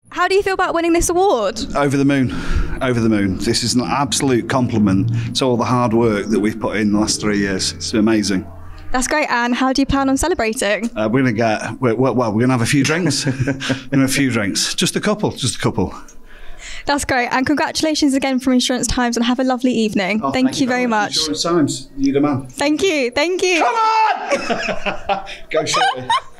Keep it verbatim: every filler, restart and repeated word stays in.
How do you feel about winning this award? Over the moon, over the moon. This is an absolute compliment to all the hard work that we've put in the last three years. It's amazing. That's great. And how do you plan on celebrating? Uh, we're going to get, well, well, we're going to have a few drinks. We're going to have a few drinks. Just a couple, just a couple. That's great. And congratulations again from Insurance Times and have a lovely evening. Oh, thank, thank you very much. Insurance Times, you're the man. Thank you. Thank you. Come on! Go shorty.